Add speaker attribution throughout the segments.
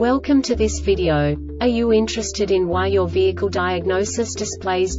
Speaker 1: Welcome to this video. Are you interested in why your vehicle diagnosis displays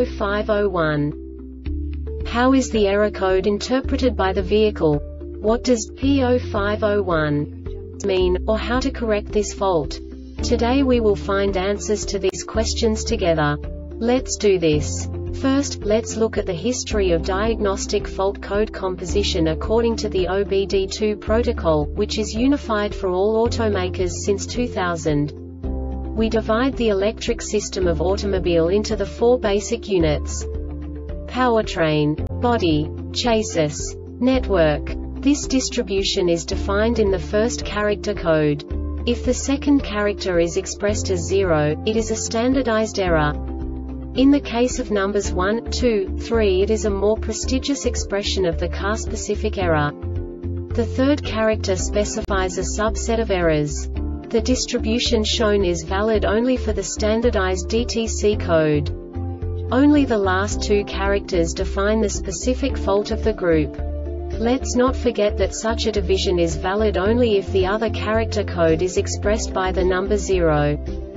Speaker 1: P0501? How is the error code interpreted by the vehicle? What does P0501 mean, or how to correct this fault? Today we will find answers to these questions together. Let's do this. First, let's look at the history of diagnostic fault code composition according to the OBD2 protocol, which is unified for all automakers since 2000. We divide the electric system of automobile into the four basic units: powertrain, body, chassis, network. This distribution is defined in the first character code. If the second character is expressed as 0, it is a standardized error. In the case of numbers 1, 2, 3, it is a more prestigious expression of the car-specific error. The third character specifies a subset of errors. The distribution shown is valid only for the standardized DTC code. Only the last two characters define the specific fault of the group. Let's not forget that such a division is valid only if the other character code is expressed by the number 0.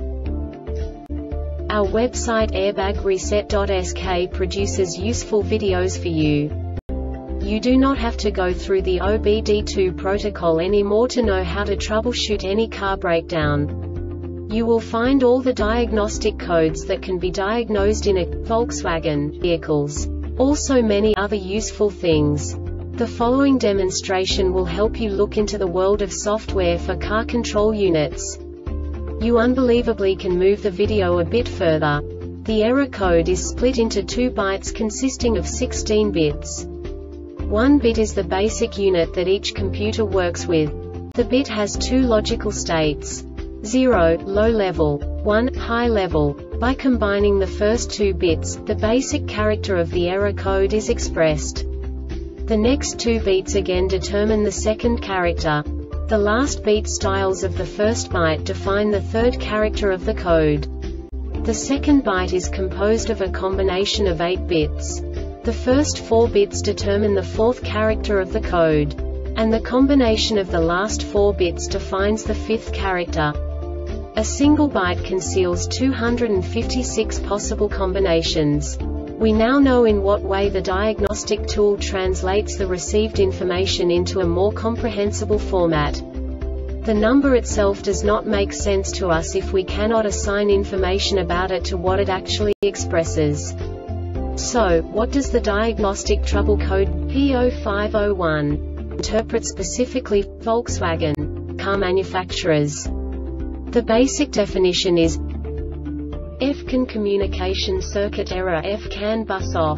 Speaker 1: Our website airbagreset.sk produces useful videos for you. You do not have to go through the OBD2 protocol anymore to know how to troubleshoot any car breakdown. You will find all the diagnostic codes that can be diagnosed in a Volkswagen vehicles. Also many other useful things. The following demonstration will help you look into the world of software for car control units. You unbelievably can move the video a bit further. The error code is split into 2 bytes consisting of 16 bits. 1 bit is the basic unit that each computer works with. The bit has 2 logical states: 0, low level, 1, high level. By combining the first 2 bits, the basic character of the error code is expressed. The next 2 beats again determine the second character. The last beat styles of the first byte define the third character of the code. The second byte is composed of a combination of 8 bits. The first 4 bits determine the fourth character of the code. And the combination of the last 4 bits defines the fifth character. A single byte conceals 256 possible combinations. We now know in what way the diagnostic tool translates the received information into a more comprehensible format. The number itself does not make sense to us if we cannot assign information about it to what it actually expresses. So, what does the diagnostic trouble code P0501 interpret specifically for Volkswagen car manufacturers? The basic definition is FCAN communication circuit error, FCAN bus off.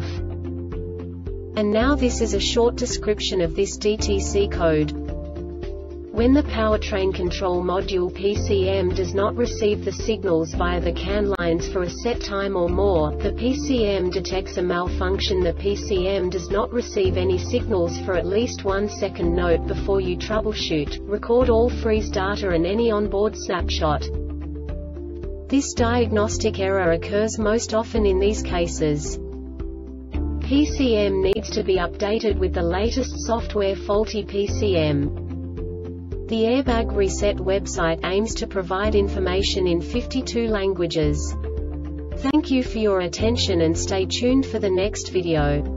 Speaker 1: And now this is a short description of this DTC code. When the powertrain control module PCM does not receive the signals via the CAN lines for a set time or more, the PCM detects a malfunction. The PCM does not receive any signals for at least 1 second. Note before you troubleshoot, record all freeze data and any onboard snapshot. This diagnostic error occurs most often in these cases. PCM needs to be updated with the latest software. Faulty PCM. The Airbag Reset website aims to provide information in 52 languages. Thank you for your attention and stay tuned for the next video.